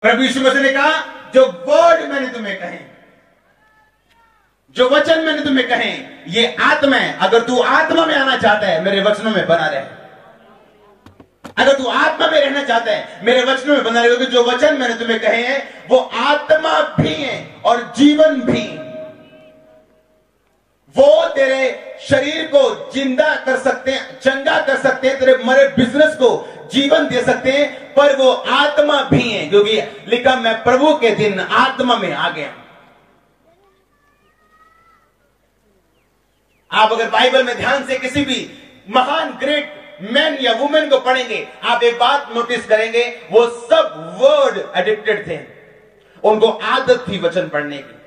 प्रभु यीशु मसीह ने कहा, जो वर्ड मैंने तुम्हें कहे, जो वचन मैंने तुम्हें कहे, ये आत्मा है। अगर तू आत्मा में आना चाहता है, मेरे वचनों में बना रहे। अगर तू आत्मा में रहना चाहता है, मेरे वचनों में बना रहे, क्योंकि जो वचन मैंने तुम्हें कहे हैं वो आत्मा भी है और जीवन भी। वो तेरे शरीर को जिंदा कर सकते हैं, चंगा कर सकते हैं, तेरे मरे बिजनेस को जीवन दे सकते हैं, पर वो आत्मा भी है, क्योंकि लिखा, मैं प्रभु के दिन आत्मा में आ गया। आप अगर बाइबल में ध्यान से किसी भी महान ग्रेट मैन या वुमेन को पढ़ेंगे, आप एक बात नोटिस करेंगे, वो सब वर्ड एडिक्टेड थे। उनको आदत थी वचन पढ़ने की,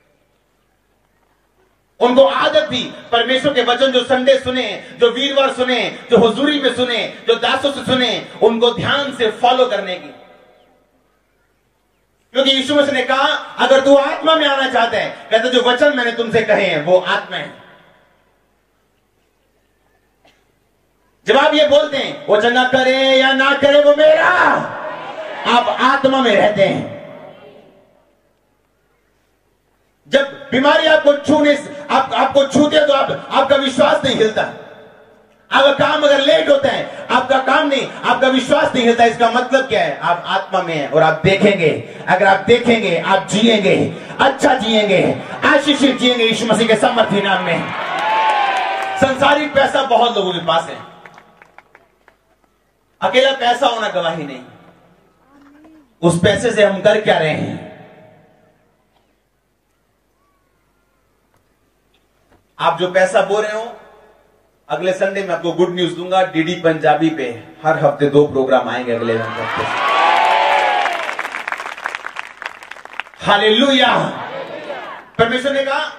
उनको आदत थी परमेश्वर के वचन जो संडे सुने, जो वीरवार सुने, जो हुजूरी में सुने, जो दासों से सुने, उनको ध्यान से फॉलो करने की। क्योंकि यीशु मसीह ने कहा, अगर तू आत्मा में आना चाहता है, कहते जो वचन मैंने तुमसे कहे हैं वो आत्मा है। जब आप ये बोलते हैं वो चंगा करे या ना करे वो मेरा, आप आत्मा में रहते हैं। जब बीमारी आपको छूने आपको छूते है तो आपका विश्वास नहीं हिलता। आपका काम अगर लेट होता है, आपका काम नहीं, आपका विश्वास नहीं हिलता। इसका मतलब क्या है? आप आत्मा में हैं और आप देखेंगे। अगर आप देखेंगे, आप जिएंगे, अच्छा जिएंगे, आशीषित जिएंगे यीशु मसीह के सामर्थी नाम में। संसारिक पैसा बहुत लोगों के पास है, अकेला पैसा होना गवाही नहीं। उस पैसे से हम कर क्या रहे हैं? आप जो पैसा बो रहे हो, अगले संडे में आपको गुड न्यूज दूंगा। डीडी पंजाबी पे हर हफ्ते 2 प्रोग्राम आएंगे अगले हफ्ते। हालेलुया। परमेश्वर ने कहा,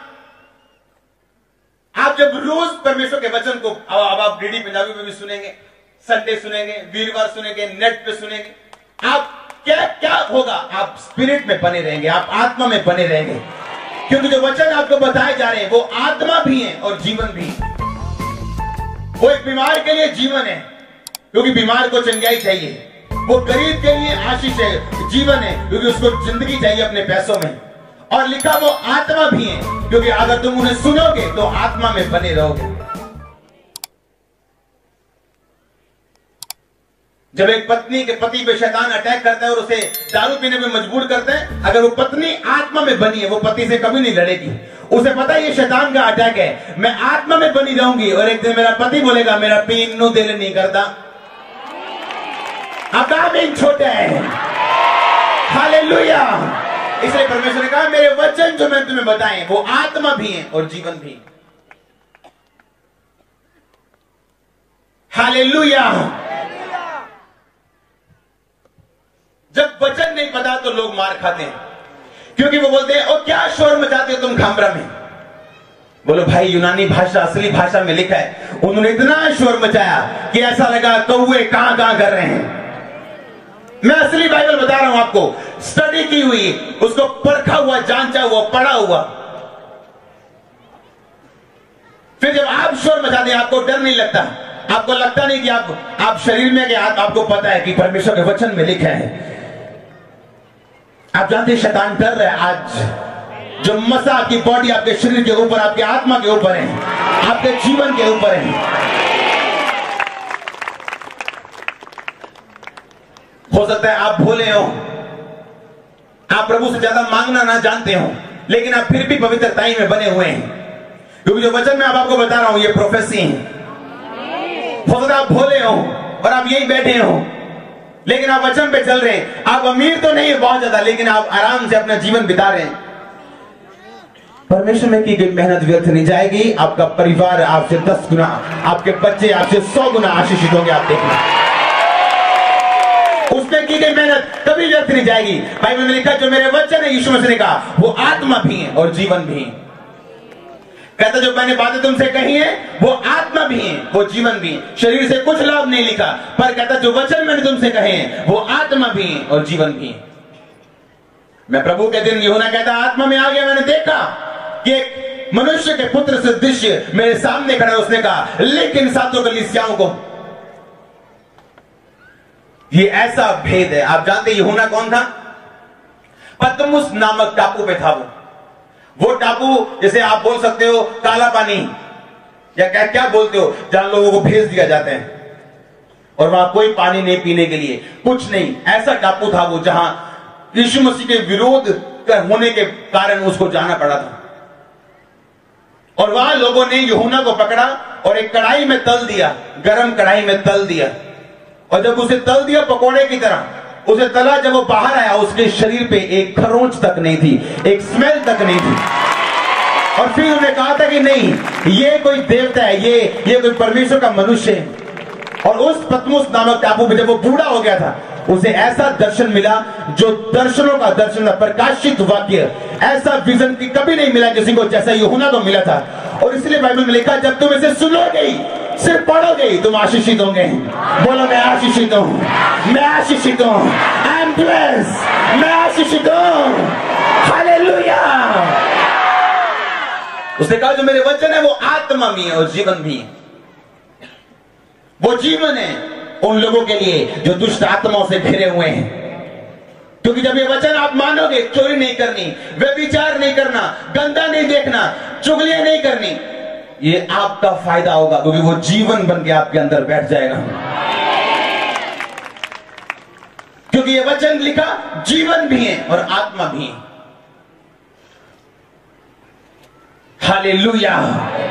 आप जब रोज परमेश्वर के वचन को, अब आप डीडी पंजाबी में भी सुनेंगे, संडे सुनेंगे, वीरवार सुनेंगे, नेट पे सुनेंगे, आप क्या होगा? आप स्पिरिट में बने रहेंगे, आप आत्मा में बने रहेंगे। क्योंकि जो वचन आपको बताए जा रहे हैं वो आत्मा भी है और जीवन भी। वो एक बीमार के लिए जीवन है, क्योंकि बीमार को चंगाई चाहिए। वो गरीब के लिए आशीष है, जीवन है, क्योंकि उसको जिंदगी चाहिए अपने पैसों में। और लिखा वो आत्मा भी है, क्योंकि अगर तुम उन्हें सुनोगे तो आत्मा में बने रहोगे। जब एक पत्नी के पति पे शैतान अटैक करता है और उसे दारू पीने में मजबूर करता है, अगर वो पत्नी आत्मा में बनी है, वो पति से कभी नहीं लड़ेगी। उसे पता है ये शैतान का अटैक है, मैं आत्मा में बनी रहूंगी और एक दिन मेरा पति बोलेगा मेरा पीन दिल नहीं करता। आमीन छोटे है। हालेलुया। इसलिए परमेश्वर ने कहा, मेरे वचन जो मैं तुम्हें बताएं वो आत्मा भी है और जीवन भी। हालेलुया। जब वचन नहीं पता तो लोग मार खाते हैं, क्योंकि वो बोलते हैं, ओ क्या शोर मचाते हो तुम खामरा में। बोलो भाई, यूनानी भाषा असली भाषा में लिखा है, उन्होंने इतना शोर मचाया कि ऐसा लगा कौवे कहां कर रहे हैं। मैं असली बाइबल बता रहा हूं आपको, स्टडी की हुई, उसको परखा हुआ, जांचा हुआ, पढ़ा हुआ। फिर जब आप शोर मचाते हैं, आपको डर नहीं लगता, आपको लगता नहीं कि आप शरीर में, कि आपको पता है कि परमेश्वर के वचन में लिखा है। आप जानते हैं शैतान डर रहा है आज। जो मसा आपकी बॉडी, आपके शरीर के ऊपर, आपके आत्मा के ऊपर है, आपके जीवन के ऊपर है। हो सकता है आप भूले हो, आप प्रभु से ज्यादा मांगना ना जानते हो, लेकिन आप फिर भी पवित्रताई में बने हुए हैं, क्योंकि जो वचन मैं आपको बता रहा हूं ये प्रोफेसी है। हो सकता है आप भूले हो और आप यही बैठे हो, लेकिन आप वचन पे चल रहे हैं। आप अमीर तो नहीं है बहुत ज्यादा, लेकिन आप आराम से अपना जीवन बिता रहे हैं। परमेश्वर में की गई मेहनत व्यर्थ नहीं जाएगी। आपका परिवार आपसे 10 गुना, आपके बच्चे आपसे 100 गुना आशीषित होंगे। आप देखना, उसमें की गई मेहनत कभी व्यर्थ नहीं जाएगी। बाइबल में लिखा, जो मेरे वचन है, यीशु मसीह ने कहा, वो आत्मा भी है और जीवन भी है। कहता, जो मैंने बातें तुमसे कही है वो आत्मा भी है, वो जीवन भी है। शरीर से कुछ लाभ नहीं लिखा, पर कहता जो वचन मैंने तुमसे कहे हैं वो आत्मा भी है और जीवन भी है। मैं प्रभु के दिन, यूहन्ना कहता, आत्मा में आ गया, मैंने देखा कि एक मनुष्य के पुत्र से दृश्य मेरे सामने खड़ा। उसने कहा, लेकिन 7 कलीसियाओं को। ये ऐसा भेद है। आप जानते यूहन्ना कौन था? पतमुस नामक टापू पे था वो टापू, जैसे आप बोल सकते हो काला पानी, या क्या क्या बोलते हो, जहां लोगों को भेज दिया जाता है और वहां कोई पानी नहीं पीने के लिए, कुछ नहीं। ऐसा टापू था वो जहां यीशु मसीह के विरोध होने के कारण उसको जाना पड़ा था। और वहां लोगों ने यूहन्ना को पकड़ा और एक कढ़ाई में तल दिया, गरम कढ़ाई में तल दिया। और जब उसे तल दिया पकोड़े की तरह, उसे तला, जब वो बाहर आया उसके शरीर पे एक खरोंच तक नहीं थी, एक स्मेल तक नहीं थी। और फिर उन्होंने कहा था कि नहीं, ये कोई देवता है, ये कोई परमेश्वर का मनुष्य है। और उस पतमुस नामक टापू में जब वो बूढ़ा हो गया था, उसे ऐसा दर्शन मिला जो दर्शनों का दर्शन था, प्रकाशित वाक्य, ऐसा विजन की कभी नहीं मिला किसी को जैसा यूहन्ना को मिला था। और इसलिए बाइबल में लिखा, जब तुम इसे सुनोगे, सिर्फ पढ़ोगे, तुम आशीषित होंगे। बोलो मैं आशीषित हूं, मैं आशीषित हूं, आई एम ब्लेस्ड, मैं आशीषित हूं। हालेलुया। उसने कहा जो मेरे वचन है वो आत्मा भी है और जीवन भी है। वो जीवन है उन लोगों के लिए जो दुष्ट आत्माओं से घिरे हुए हैं। क्योंकि जब ये वचन आप मानोगे, चोरी नहीं करनी, व्यभिचार नहीं करना, गंदा नहीं देखना, चुगलियां नहीं करनी, ये आपका फायदा होगा, क्योंकि वो जीवन बन के आपके अंदर बैठ जाएगा। क्योंकि ये वचन लिखा जीवन भी है और आत्मा भी है। हालेलुया।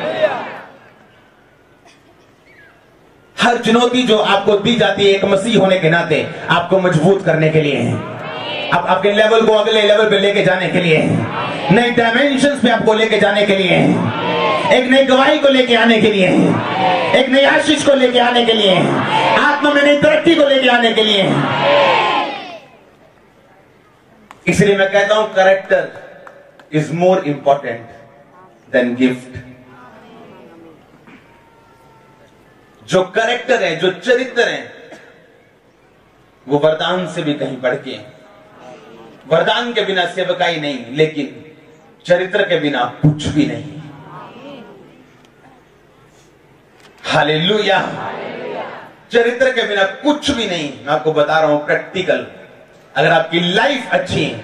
हर चुनौती जो आपको दी जाती है एक मसीह होने के नाते, आपको मजबूत करने के लिए है, आपके लेवल को अगले लेवल पे लेके जाने के लिए है, नई डायमेंशंस पे आपको लेके जाने के लिए है, एक नई गवाही को लेके आने के लिए है, एक नई आशीष को लेके आने के लिए है, आत्मा में नई तरक्की को लेके आने के लिए है। इसलिए मैं कहता हूं character is more important than gift. जो कैरेक्टर है, जो चरित्र है, वो वरदान से भी कहीं बढ़ के। वरदान के बिना सेवकाई नहीं, लेकिन चरित्र के बिना कुछ भी नहीं। हालेलुया। चरित्र के बिना कुछ भी नहीं। मैं आपको बता रहा हूं प्रैक्टिकल, अगर आपकी लाइफ अच्छी है,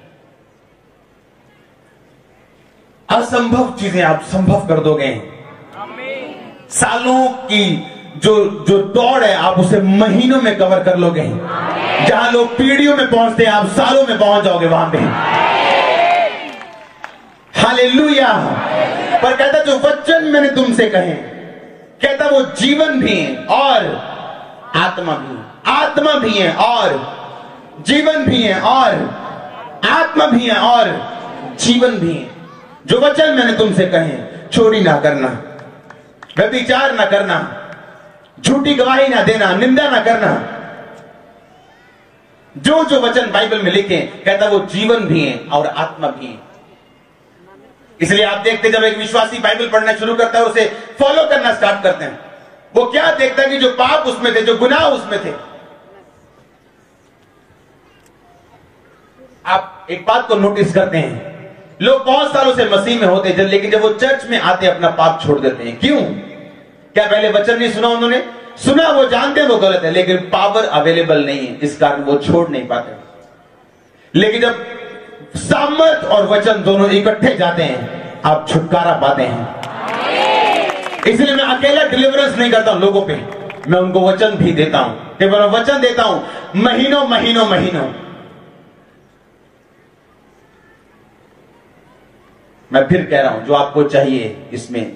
असंभव चीजें आप संभव कर दोगे। सालों की जो दौड़ है, आप उसे महीनों में कवर कर लोगे। जहां लोग पीढ़ियों में पहुंचते हैं, आप सालों में पहुंच जाओगे वहां पे। हालेलुया। पर कहता जो वचन मैंने तुमसे कहे, कहता वो जीवन भी है और आत्मा भी है। आत्मा भी है और जीवन भी है, और आत्मा भी है और जीवन भी है। जो वचन मैंने तुमसे कहे, चोरी ना करना, व्यभिचार ना करना, झूठी गवाही ना देना, निंदा ना करना, जो जो वचन बाइबल में लिखे, कहता वो जीवन भी है और आत्मा भी है। इसलिए आप देखते जब एक विश्वासी बाइबल पढ़ना शुरू करता है, उसे फॉलो करना स्टार्ट करते हैं, वो क्या देखता है कि जो पाप उसमें थे, जो गुनाह उसमें थे। आप एक बात को नोटिस करते हैं, लोग बहुत सालों से मसीह में होते हैं, लेकिन जब वो चर्च में आते अपना पाप छोड़ देते हैं। क्यों? क्या पहले वचन नहीं सुना उन्होंने? सुना, वो जानते हैं वो गलत है, लेकिन पावर अवेलेबल नहीं है, इस कारण वो छोड़ नहीं पाते। लेकिन जब सामर्थ और वचन दोनों इकट्ठे जाते हैं, आप छुटकारा पाते हैं। इसलिए मैं अकेला डिलीवरेंस नहीं करता हूं लोगों पे, मैं उनको वचन भी देता हूं। केवल वचन देता हूं महीनों महीनों महीनों। मैं फिर कह रहा हूं, जो आपको चाहिए इसमें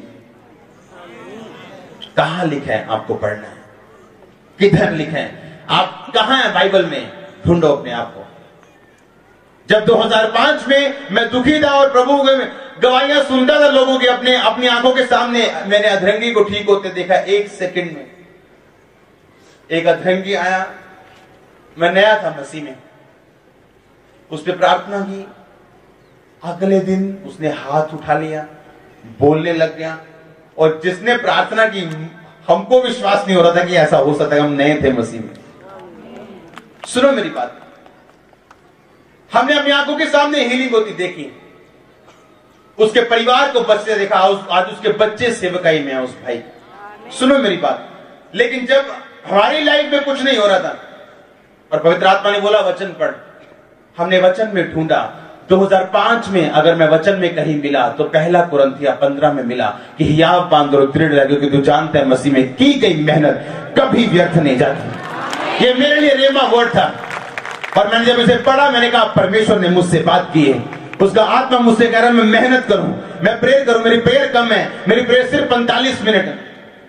कहां लिखा है आपको पढ़ना है, किधर लिखा है, आप कहां है बाइबल में, ढूंढो अपने आप को। जब 2005 में मैं दुखी था और प्रभु के गवाहियां सुनता था लोगों की, अपनी आंखों के सामने मैंने अधरंगी को ठीक होते देखा। 1 सेकंड में एक अधरंगी आया, मैं नया था मसीह में, उस पर प्रार्थना की, अगले दिन उसने हाथ उठा लिया, बोलने लग गया। और जिसने प्रार्थना की, हमको विश्वास नहीं हो रहा था कि ऐसा हो सकता है, हम नए थे मसीह में। सुनो मेरी बात, हमने अपनी आंखों के सामने हीलिंग होती देखी, उसके परिवार को बचते देखा, आज उसके बच्चे सेवकाई में है उस भाई। सुनो मेरी बात, लेकिन जब हमारी लाइफ में कुछ नहीं हो रहा था और पवित्र आत्मा ने बोला वचन पढ़, हमने वचन में ढूंढा। 2005 में अगर मैं वचन में कहीं मिला तो पहला कुरिन्थिया 15 में मिला कि हियाव बांध और दृढ़ रह, क्योंकि तू जानता है मसीह में की गई मेहनत कभी व्यर्थ नहीं जाती। ये मेरे लिए रेमा वर्ड था, और मैंने जब इसे पढ़ा मैंने कहा परमेश्वर ने मुझसे बात की है। उसका आत्मा मुझसे कह रहा है मैं मेहनत करूं, मैं प्रेयर करूं। मेरी प्रेयर कम है, मेरी प्रेयर सिर्फ 45 मिनट है।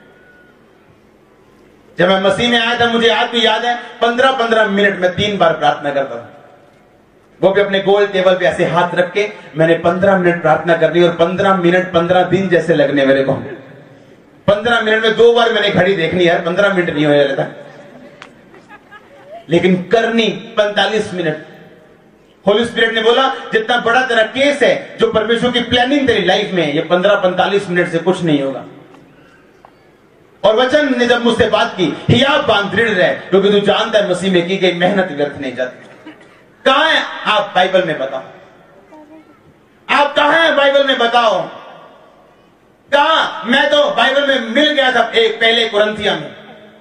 जब मैं मसीह में आया था मुझे आज भी याद है 15-15 मिनट में 3 बार प्रार्थना करता था, वो भी अपने गोल टेबल पे ऐसे हाथ रख के मैंने 15 मिनट प्रार्थना करनी, और 15 मिनट 15 दिन जैसे लगने मेरे को। 15 मिनट में 2 बार मैंने घड़ी देखनी यार, 15 मिनट नहीं हो जाता, लेकिन करनी 45 मिनट। होली स्पिरिट ने बोला जितना बड़ा तेरा केस है, जो परमेश्वर की प्लानिंग तेरी लाइफ में, ये 15-45 मिनट से कुछ नहीं होगा। और वचन ने जब मुझसे बात की, हियाव बांध दृढ़ रहे, क्योंकि तू जानता है मसीह में की गई मेहनत व्यर्थ नहीं जाती। कहां है आप बाइबल में बताओ, आप कहां है बाइबल में बताओ, कहां? मैं तो बाइबल में मिल गया था एक पहले कुरिन्थिया में,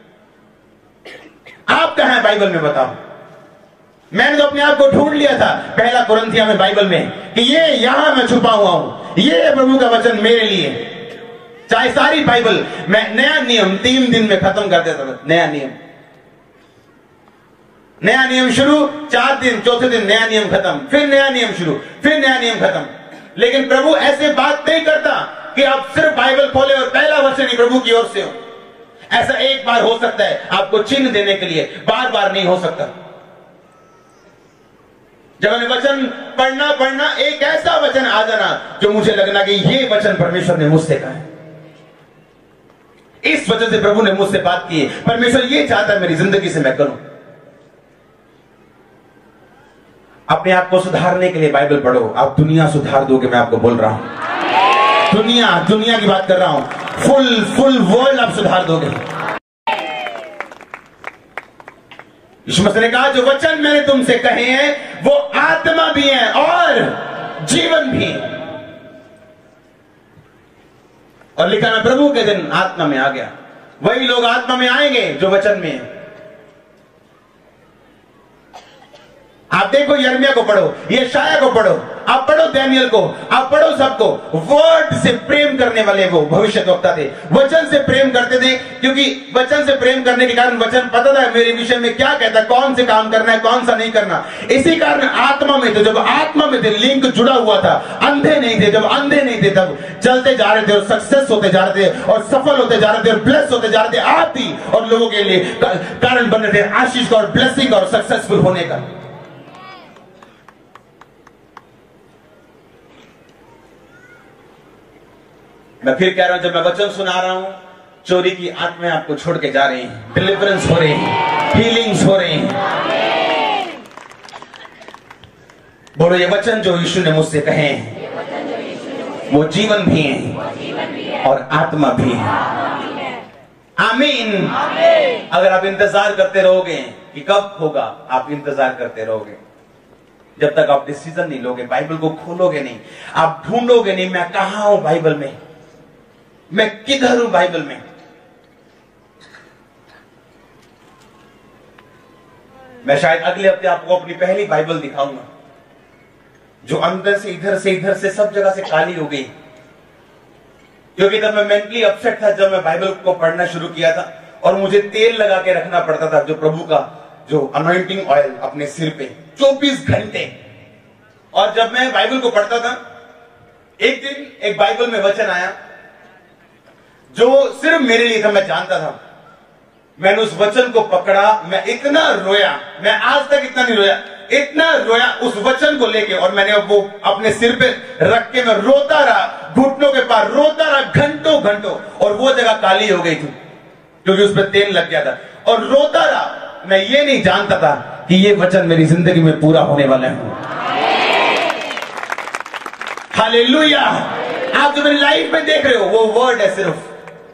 आप कहां है बाइबल में बताओ? मैंने तो अपने आप को ढूंढ लिया था पहला कुरिन्थिया में बाइबल में कि ये यहां मैं छुपा हुआ हूं, ये प्रभु का वचन मेरे लिए। चाहे सारी बाइबल मैं नया नियम 3 दिन में खत्म कर देता था। नया नियम शुरू, 4 दिन, चौथे दिन नया नियम खत्म, फिर नया नियम शुरू, फिर नया नियम खत्म। लेकिन प्रभु ऐसे बात नहीं करता कि आप सिर्फ बाइबल खोले और पहला वचन ही प्रभु की ओर से हो। ऐसा एक बार हो सकता है आपको चिन्ह देने के लिए, बार बार नहीं हो सकता। जब हमें वचन पढ़ना एक ऐसा वचन आ जाना जो मुझे लगना कि ये वचन परमेश्वर ने मुझसे कहा है, इस वजह से प्रभु ने मुझसे बात की है, परमेश्वर ये चाहता है मेरी जिंदगी से मैं करूं। अपने आप को सुधारने के लिए बाइबल पढ़ो, आप दुनिया सुधार दोगे। मैं आपको बोल रहा हूं, दुनिया की बात कर रहा हूं, फुल वर्ल्ड आप सुधार दोगे। यीशु मसीह ने कहा जो वचन मैंने तुमसे कहे हैं वो आत्मा भी है और जीवन भी। और लिखा मैं प्रभु के दिन आत्मा में आ गया। वही लोग आत्मा में आएंगे जो वचन में है। आप देखो यिर्मयाह को पढ़ो, यशायाह को पढ़ो, आप पढ़ो दानियेल को, आप पढ़ो सबको। वर्ड से प्रेम करने वाले वो भविष्यद्वक्ता थे, वचन से प्रेम करते थे, क्योंकि वचन से प्रेम करने के कारण वचन पता था मेरे विषय में क्या कहता है, कौन से काम करना है, कौन सा नहीं करना। इसी कारण आत्मा में थे। जब आत्मा में थे, लिंक जुड़ा हुआ था। अंधे नहीं थे, जब अंधे नहीं थे तब चलते जा रहे थे और सक्सेस होते जा रहे थे और सफल होते जा रहे थे और ब्लेस होते जा रहे थे। आप ही और लोगों के लिए कारण बन रहे थे आशीष का और ब्लेसिंग और सक्सेसफुल होने का। मैं फिर कह रहा हूं, जब मैं वचन सुना रहा हूं, चोरी की आत्माएं आपको छोड़ के जा रही हैं, डिलीवरेंस हो रही है, हीलिंग्स हो रही हैं। बोलो ये वचन जो यीशु ने मुझसे कहे हैं वो जीवन भी है और आत्मा भी है। आमीन। अगर आप इंतजार करते रहोगे कि कब होगा, आप इंतजार करते रहोगे जब तक आप डिसीजन नहीं लोगे, बाइबल को खोलोगे नहीं, आप ढूंढोगे नहीं मैं कहां हूं बाइबल में, मैं किधर हूं बाइबल में। मैं शायद अगले हफ्ते आपको अपनी पहली बाइबल दिखाऊंगा जो अंदर से इधर से सब जगह से काली हो गई, क्योंकि तब मैं मेंटली अपसेट था जब मैं बाइबल को पढ़ना शुरू किया था और मुझे तेल लगा के रखना पड़ता था, जो प्रभु का जो अनॉइंटिंग ऑयल अपने सिर पे 24 घंटे। और जब मैं बाइबल को पढ़ता था, एक दिन एक बाइबल में वचन आया जो सिर्फ मेरे लिए था, मैं जानता था। मैंने उस वचन को पकड़ा, मैं इतना रोया, मैं आज तक इतना नहीं रोया, इतना रोया उस वचन को लेके। और मैंने वो अपने सिर पे रख के मैं रोता रहा, घुटनों के पार रोता रहा घंटों, और वो जगह काली हो गई थी क्योंकि उस पर तेल लग गया था, और रोता रहा। मैं ये नहीं जानता था कि ये वचन मेरी जिंदगी में पूरा होने वाला है। हालेलुया। आप जो मेरी लाइफ में देख रहे हो वो वर्ड है सिर्फ।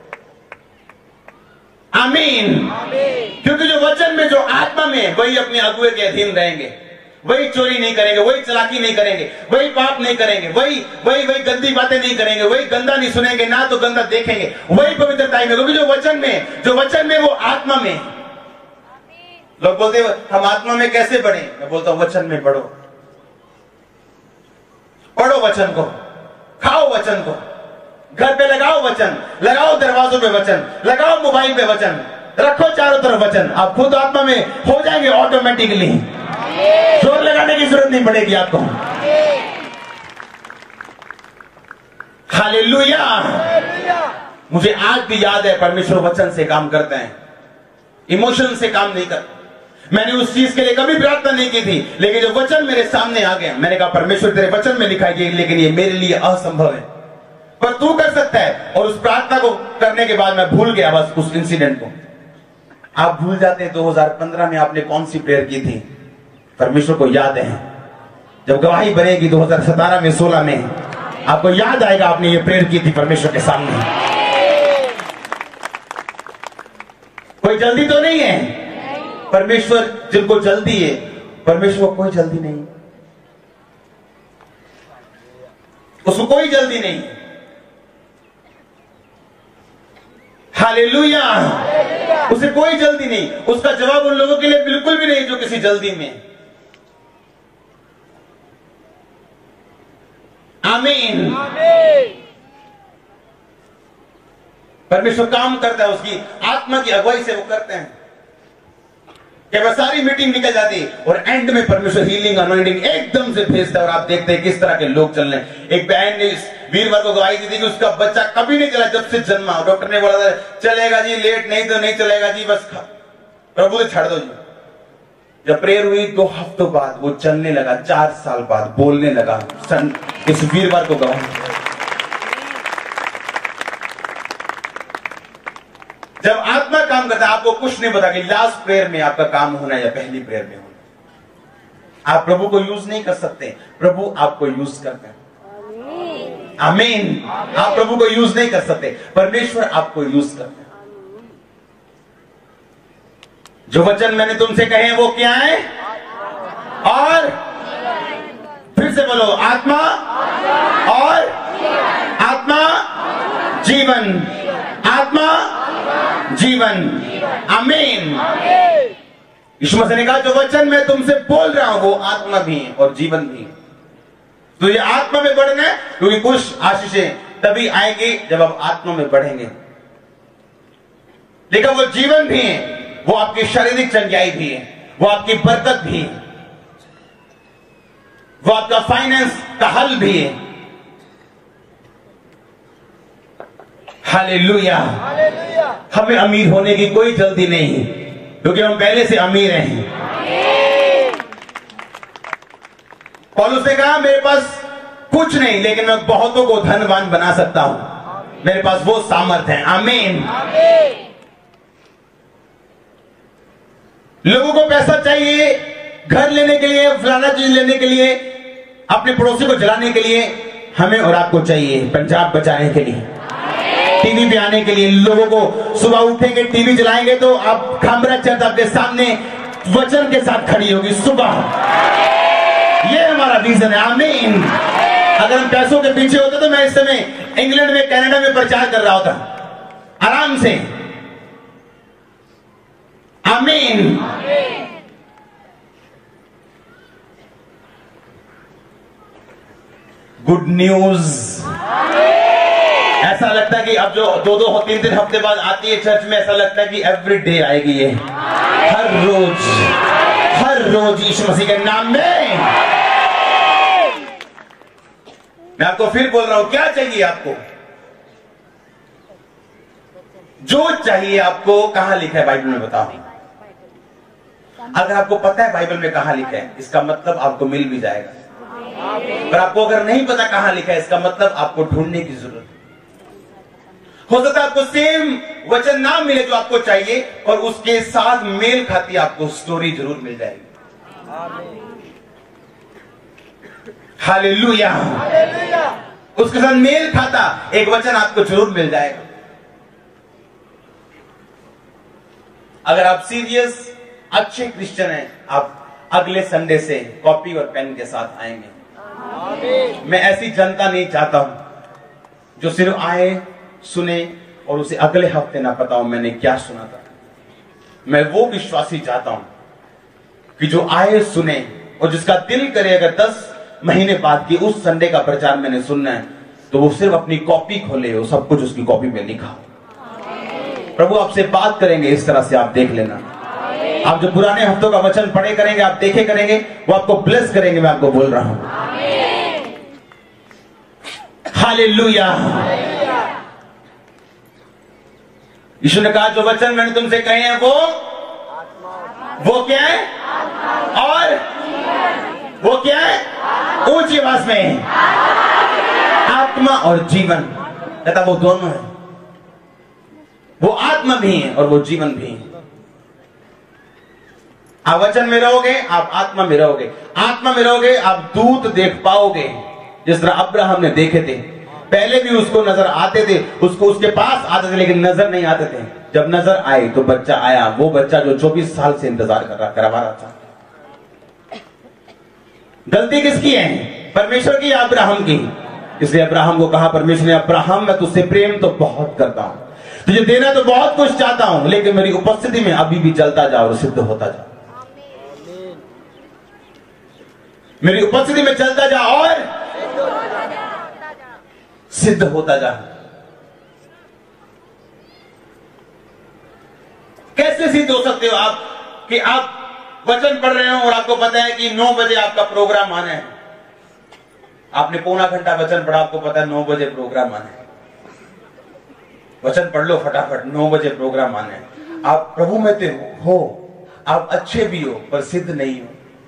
आमीन। क्योंकि जो वचन में, जो आत्मा में, वही अपने अगुए के अधीन रहेंगे, वही चोरी नहीं करेंगे, वही चालाकी नहीं करेंगे, वही पाप नहीं करेंगे, वही गंदी बातें नहीं करेंगे, वही गंदा नहीं सुनेंगे, ना तो गंदा देखेंगे, वही पवित्रता में। क्योंकि जो वचन में वो आत्मा में। लोग बोलते हैं हम आत्मा में कैसे बढ़े, मैं बोलता हूं वचन में बढ़ो। करो वचन को, खाओ वचन को, घर पे लगाओ वचन, लगाओ दरवाजों पे वचन, लगाओ मोबाइल पे वचन, रखो चारों तरफ वचन। आप खुद आत्मा में हो जाएंगे ऑटोमेटिकली, जोर लगाने की जरूरत नहीं पड़ेगी आपको। हालेलुया। मुझे आज भी याद है परमेश्वर वचन से काम करते हैं, इमोशन से काम नहीं करते। मैंने उस चीज के लिए कभी प्रार्थना नहीं की थी, लेकिन जो वचन मेरे सामने आ गया, मैंने कहा परमेश्वर तेरे वचन में लिखा है लेकिन ये मेरे लिए असंभव है, पर तू कर सकता है। और उस प्रार्थना को करने के बाद मैं भूल गया बस उस इंसिडेंट को। आप भूल जाते हैं 2015 में आपने कौन सी प्रेयर की थी, परमेश्वर को याद है। जब गवाही बनेगी 2017 में 16 में, आपको याद आएगा आपने ये प्रेयर की थी परमेश्वर के सामने। कोई जल्दी तो नहीं है, परमेश्वर जिनको जल्दी है, परमेश्वर को कोई जल्दी नहीं, उसको कोई जल्दी नहीं। हालेलुया। उसे कोई जल्दी नहीं। उसका जवाब उन लोगों के लिए बिल्कुल भी नहीं जो किसी जल्दी में। आमीन। परमेश्वर काम करता है, उसकी आत्मा की अगुवाई से वो करते हैं। कि वह सारी मीटिंग निकल जाती है और एंड में परमेश्वर हीलिंग अनॉइंटिंग एकदम से भेजता है और आप देखते हैं किस तरह के लोग चल रहे हैं। एक बहन ने इस वीरवार को गवाही दी थी कि उसका बच्चा कभी नहीं चला जब से जन्मा। डॉक्टर ने बोला था चलेगा जी, लेट नहीं तो नहीं चलेगा जी, बस प्रभु से छाड़ दो जी। जब प्रेयर हुई 2 हफ्तों बाद वो चलने लगा, 4 साल बाद बोलने लगा। इस वीरवार को गवाही। जब आत्मा काम करता है, आपको कुछ नहीं पता कि लास्ट प्रेयर में आपका काम होना या पहली प्रेयर में होना। आप प्रभु को यूज नहीं कर सकते, प्रभु आपको यूज करते हैं। आमीन। आप प्रभु को यूज नहीं कर सकते, परमेश्वर आपको यूज करते हैं। जो वचन मैंने तुमसे कहे हैं वो क्या है? और फिर से बोलो, आत्मा और आत्मा जीवन, आत्मा जीवन। आमीन। यीशु मसीह ने कहा जो वचन मैं तुमसे बोल रहा हूं वो आत्मा भी है और जीवन भी है। तो ये आत्मा में बढ़ना है, क्योंकि कुछ आशीषें तभी आएंगी जब आप आत्मा में बढ़ेंगे। लेकिन वो जीवन भी है, वो आपकी शारीरिक चंगाई भी है, वो आपकी बरकत भी है, वो आपका फाइनेंस का हल भी है। हालेलुया। हमें अमीर होने की कोई जल्दी नहीं है, क्योंकि हम पहले से अमीर हैं। पौलुस ने कहा मेरे पास कुछ नहीं, लेकिन मैं बहुतों को धनवान बना सकता हूं। मेरे पास वो सामर्थ्य है। आमीन। लोगों को पैसा चाहिए घर लेने के लिए, फलाना चीज लेने के लिए, अपने पड़ोसी को जलाने के लिए। हमें और आपको चाहिए पंजाब बचाने के लिए, टीवी पे आने के लिए। लोगों को सुबह उठेंगे, टीवी चलाएंगे तो आप खामरा चर्च आपके सामने वचन के साथ खड़ी होगी सुबह। ये हमारा विजन है। आमीन। अगर हम पैसों के पीछे होते तो मैं इस समय इंग्लैंड में, कनाडा में प्रचार कर रहा होता आराम से। आमीन। Good news. ऐसा लगता है कि अब जो 2-2 3-3 हफ्ते बाद आती है चर्च में, ऐसा लगता है कि एवरी डे आएगी ये, हर रोज यीशु मसीह के नाम में। मैं आपको फिर बोल रहा हूं, क्या चाहिए आपको? जो चाहिए आपको कहां लिखा है बाइबल में बताओ। अगर आपको पता है बाइबल में कहां लिखा है, इसका मतलब आपको मिल भी जाएगा। पर आपको अगर नहीं पता कहां लिखा है, इसका मतलब आपको ढूंढने की जरूरत है। हो सकता है आपको सेम वचन ना मिले जो आपको चाहिए, और उसके साथ मेल खाती आपको स्टोरी जरूर मिल जाएगी। हालेलुया। उसके साथ मेल खाता एक वचन आपको जरूर मिल जाएगा। अगर आप सीरियस अच्छे क्रिश्चियन हैं, आप अगले संडे से कॉपी और पेन के साथ आएंगे। मैं ऐसी जनता नहीं चाहता हूं जो सिर्फ आए, सुने और उसे अगले हफ्ते ना पता हो मैंने क्या सुना था। मैं वो विश्वासी चाहता हूं कि जो आए, सुने और जिसका दिल करे अगर 10 महीने बाद की उस संडे का प्रचार मैंने सुनना है, तो वो सिर्फ अपनी कॉपी खोले, वो सब कुछ उसकी कॉपी में लिखा। प्रभु आपसे बात करेंगे इस तरह से, आप देख लेना। आप जो पुराने हफ्तों का वचन पढ़े करेंगे, आप देखे करेंगे, वो आपको ब्लेस करेंगे। मैं आपको बोल रहा हूं, हालेलुया। यीशु ने कहा जो वचन मैंने तुमसे कहे हैं वो क्या है, और वो क्या है, ऊंची आवाज में, आत्मा और जीवन। कहता वो दोनों है, वो आत्मा भी है और वो जीवन भी है। आप वचन में रहोगे, आप आत्मा में रहोगे। आत्मा में रहोगे, आप दूत देख पाओगे, जिस तरह अब्राहम ने देखे थे। पहले भी उसको नजर आते थे, उसको उसके पास आते थे, लेकिन नजर नहीं आते थे। जब नजर आए तो बच्चा आया, वो बच्चा जो 24 साल से इंतजार करवा रहा था। गलती किसकी है, परमेश्वर की या अब्राहम की? इसलिए अब्राहम को कहा परमेश्वर ने, अब्राहम मैं तुझसे प्रेम तो बहुत करता हूं, तुझे देना तो बहुत कुछ चाहता हूं, लेकिन मेरी उपस्थिति में अभी भी चलता जा और सिद्ध होता जा। मेरी उपस्थिति में चलता जा और सिद्ध होता जा। कैसे सिद्ध हो सकते हो आप कि आप वचन पढ़ रहे हो और आपको पता है कि 9 बजे आपका प्रोग्राम आना है। आपने पौना घंटा वचन पढ़ा, आपको पता है 9 बजे प्रोग्राम आना है। वचन पढ़ लो फटाफट, 9 बजे प्रोग्राम आना है। आप प्रभु में तो हो, आप अच्छे भी हो, पर सिद्ध नहीं हो।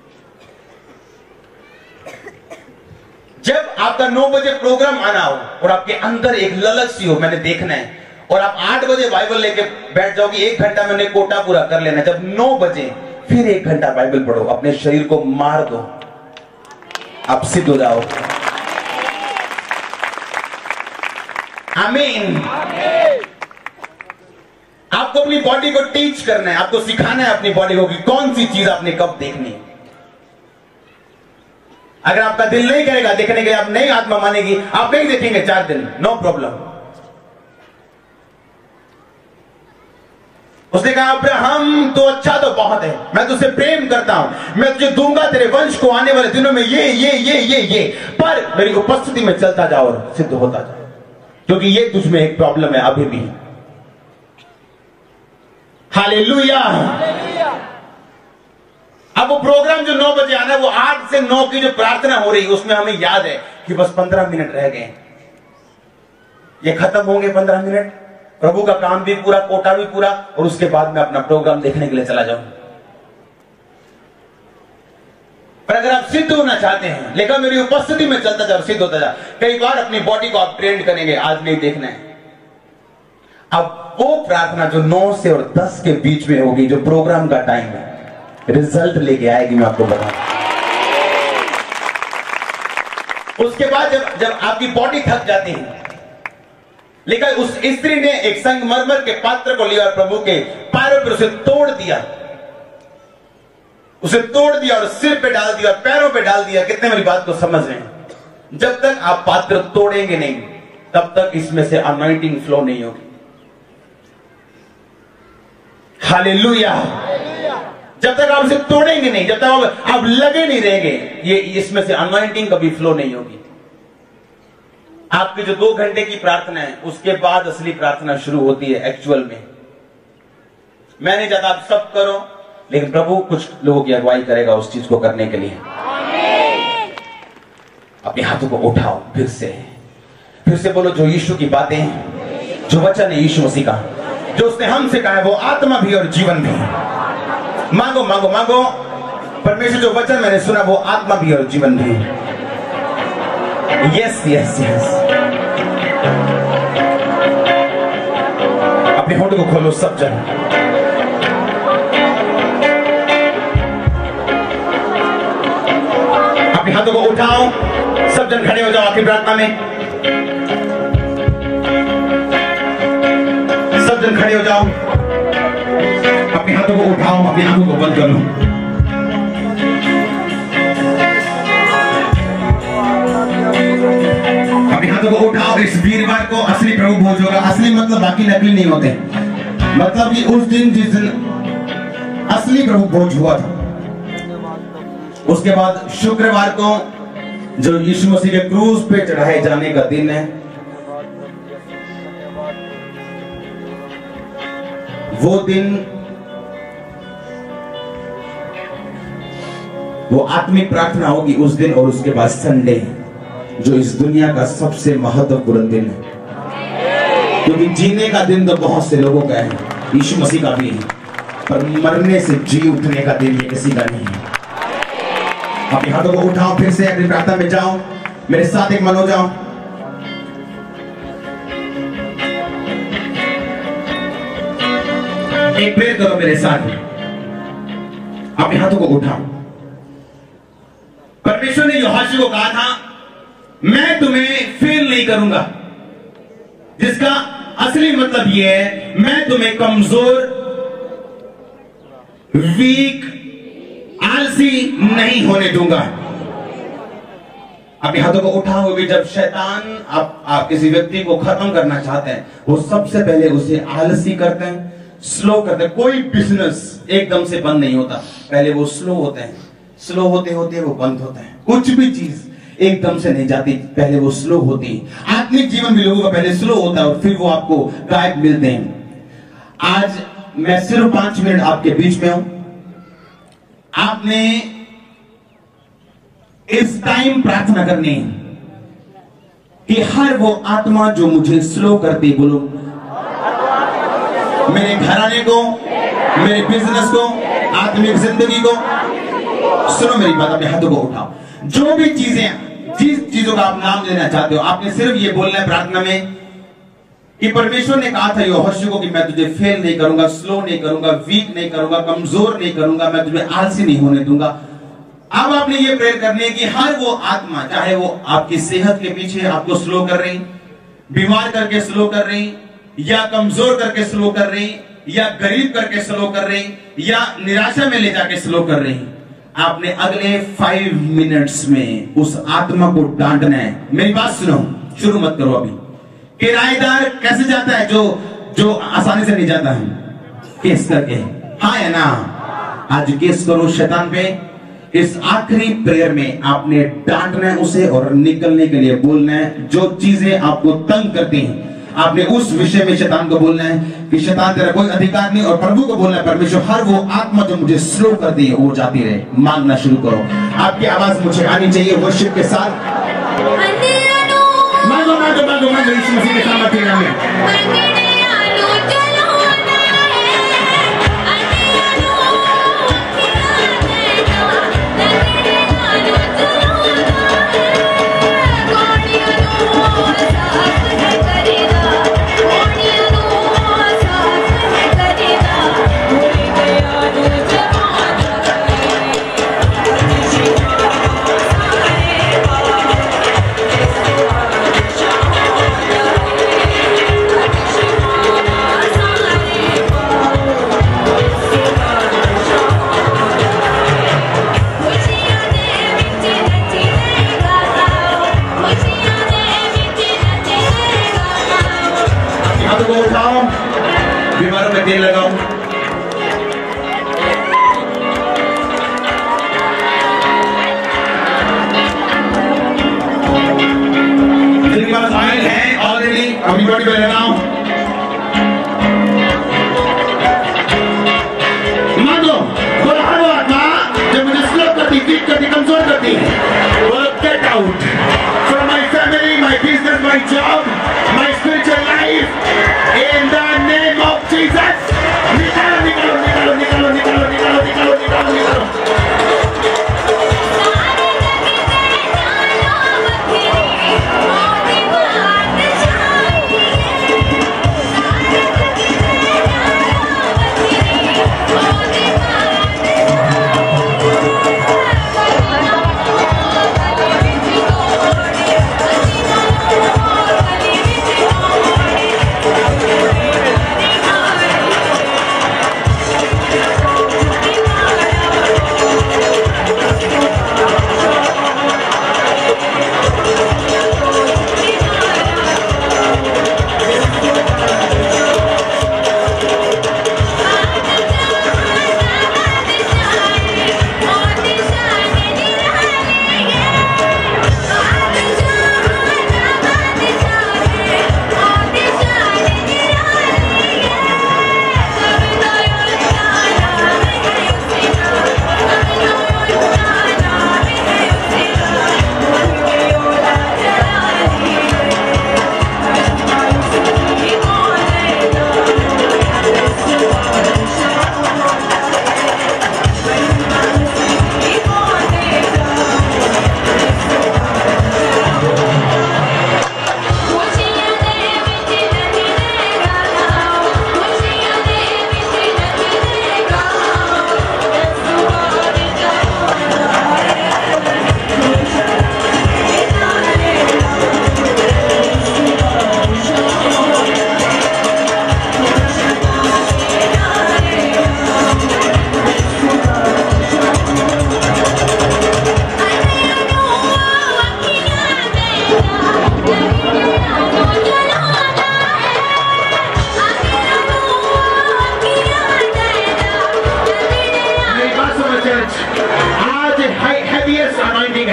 जब आपका 9 बजे प्रोग्राम आना हो और आपके अंदर एक ललच सी हो, मैंने देखना है, और आप 8 बजे बाइबल लेके बैठ जाओगे, 1 घंटा मैंने कोटा पूरा कर लेना है। जब 9 बजे फिर 1 घंटा बाइबल पढ़ो, अपने शरीर को मार दो, आप सिद्ध हो जाओ। आमीन। आपको अपनी बॉडी को टीच करना है, आपको सिखाना है अपनी बॉडी को कि कौन सी चीज आपने कब देखनी है। अगर आपका दिल नहीं करेगा देखने के लिए, आप नहीं आत्मा मानेगी, आप नहीं देखेंगे 4 दिन, नो प्रॉब्लम। उसने कहा अब्राहम तो अच्छा तो बहुत है, मैं तुझसे प्रेम करता हूं, मैं तुझे दूंगा तेरे वंश को आने वाले दिनों में ये, पर मेरी उपस्थिति में चलता जाओ और सिद्ध होता जाओ, क्योंकि ये तुझ में एक प्रॉब्लम है अभी भी। हालेलुया। अब वो प्रोग्राम जो 9 बजे आना है, वो 8 से 9 की जो प्रार्थना हो रही है, उसमें हमें याद है कि बस 15 मिनट रह गए, ये खत्म होंगे 15 मिनट, प्रभु का काम भी पूरा, कोटा भी पूरा, और उसके बाद मैं अपना प्रोग्राम देखने के लिए चला जाऊं। पर अगर आप सिद्ध होना चाहते हैं, लेकिन मेरी उपस्थिति में चलता जा, सिद्ध होता जा, कई बार अपनी बॉडी को आप ट्रेंड करेंगे, आज नहीं देखना है। अब वो प्रार्थना जो 9 से और 10 के बीच में होगी, जो प्रोग्राम का टाइम है, रिजल्ट लेके आएगी, मैं आपको बताऊं। उसके बाद जब आपकी बॉडी थक जाती है, लेकिन उस स्त्री ने एक संगमरमर के पात्र को लिया और प्रभु के पैरों पर उसे तोड़ दिया, और सिर पे डाल दिया और पैरों पे डाल दिया। कितने मेरी बात को समझ रहे हैं? जब तक आप पात्र तोड़ेंगे नहीं, तब तक इसमें से अनॉइंटिंग फ्लो नहीं होगी। हालेलुया। जब तक आप इसे तोड़ेंगे नहीं, जब तक आप लगे नहीं रहेंगे, ये इसमें से अनॉइंटिंग कभी फ्लो नहीं होगी। आपकी जो 2 घंटे की प्रार्थना है, उसके बाद असली प्रार्थना शुरू होती है एक्चुअल में। मैं नहीं चाहता आप सब करो, लेकिन प्रभु कुछ लोगों की अगुवाई करेगा उस चीज को करने के लिए। अपने हाथों को उठाओ, फिर से बोलो, जो यीशु की बातें हैं, जो वचन है यीशु मसीह का, जो उसने हमसे कहा है, वो आत्मा भी और जीवन भी। मांगो मांगो मांगो, परमेश्वर जो वचन मैंने सुना, वो आत्मा भी और जीवन भी। Yes yes yes. अपने होठ को खोलो सब जन, अपने हाथों को उठाओ, सब जन खड़े हो जाओ आखिरी प्रार्थना में। सब जन खड़े हो जाओ, अपने हाथों को उठाओ, अपनी आंखों को बंद करो। अपने हाथों को उठाओ। इस वीरवार को असली प्रभु भोज होगा। असली मतलब बाकी नकली नहीं होते, मतलब कि उस दिन जिस दिन असली प्रभु भोज हुआ था, उसके बाद शुक्रवार को जो यीशु मसीह के क्रूज पे चढ़ाए जाने का दिन है, वो दिन, वो आत्मिक प्रार्थना होगी उस दिन, और उसके बाद संडे, जो इस दुनिया का सबसे महत्वपूर्ण दिन है। क्योंकि जीने का दिन तो बहुत से लोगों का है, यीशु मसीह का भी है, पर मरने से जी उठने का दिन ये किसी का नहीं है। अपने हाथों को उठाओ, फिर से अपनी प्रार्थना में जाओ, मेरे साथ एक मन हो जाओ। एक प्रेयर करो मेरे साथ, अपने हाथों को उठाओ। परमेश्वर ने यहोशू को कहा था, मैं तुम्हें फेल नहीं करूंगा, जिसका असली मतलब यह है, मैं तुम्हें कमजोर, वीक, आलसी नहीं होने दूंगा। अपने हाथों को उठाओ। जब शैतान आप किसी व्यक्ति को खत्म करना चाहते हैं, वो सबसे पहले उसे आलसी करते हैं, स्लो करते हैं। कोई बिजनेस एकदम से बंद नहीं होता, पहले वो स्लो होते हैं, स्लो होते होते वो बंद होते हैं। कुछ भी चीज एकदम से नहीं जाती, पहले वो स्लो होती है। आत्मिक जीवन भी लोगों का पहले स्लो होता है और फिर वो आपको गायब मिलते हैं। आज मैं सिर्फ 5 मिनट आपके बीच में हूं। आपने इस टाइम प्रार्थना करनी है कि हर वो आत्मा जो मुझे स्लो करती, बोलो, मेरे घराने को, मेरे बिजनेस को, आत्मिक जिंदगी को, सुनो मेरी बात, अपने हाथों को उठाओ। जो भी जिस चीजों का आप नाम लेना चाहते हो, आपने सिर्फ ये बोलना है प्रार्थना में कि परमेश्वर ने कहा था यहोशू को कि मैं तुझे फेल नहीं करूंगा, स्लो नहीं करूंगा, वीक नहीं करूंगा, कमजोर नहीं करूंगा, मैं तुझे आलसी नहीं होने दूंगा। अब आपने ये प्रेयर करनी है कि हर वो आत्मा, चाहे वो आपकी सेहत के पीछे आपको स्लो कर रही, बीमार करके स्लो कर रही, या कमजोर करके स्लो कर रही, या गरीब करके स्लो कर रही, या निराशा में ले जाके स्लो कर रही, आपने अगले 5 मिनट्स में उस आत्मा को डांटना है। मेरी बात सुनो, शुरू मत करो अभी। किराएदार कैसे जाता है? जो आसानी से नहीं जाता है, केस करके, हाँ या ना? आज केस करो शैतान पे। इस आखिरी प्रेयर में आपने डांटना है उसे और निकलने के लिए बोलना है। जो चीजें आपको तंग करती हैं, आपने उस विषय में शैतान को बोलना है कि शैतान तेरा कोई अधिकार नहीं, और प्रभु को बोलना है, परमेश्वर हर वो आत्मा जो मुझे स्लो करती है वो जाती रहे। मांगना शुरू करो। आपकी आवाज मुझे आनी चाहिए वर्शिप के साथ। मांगो मांगो मांगो मांगो यीशु मसीह के सामर्थ्य के नाम में। को उठाओ, बीमारों में तेल लगाओ। जिनके पास ऑयल है ऑलरेडी अपनी बॉडी पे लगाओ। मांगो, बोलो हर वो आत्मा जो मुझे स्लो करती, वीक करती, कमजोर करती है, बोलो get out from my family, my business, my job, my spiritual life. In the name of Jesus, निकालो निकालो निकालो निकालो निकालो निकालो निकालो निकालो निकालो।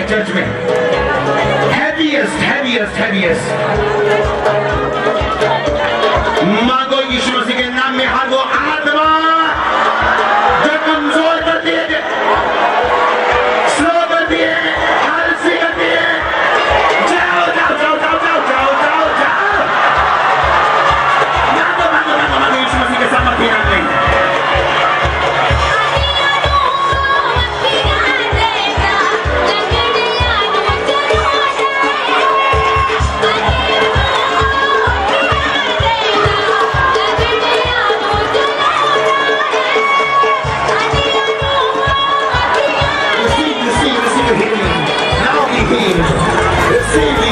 चर्च में। हैवीएस्ट मांगो यीशु मसीह के नाम में हर वो आत्मा जो कमजोर करती है, स्लो करती है, आलसी करती है, जाओ जाओ जाओ जाओ जाओ जाओ जाओ जाओ। मांगो मांगो मांगो मांगो यीशु मसीह के सामर्थ्य नाम में। Receive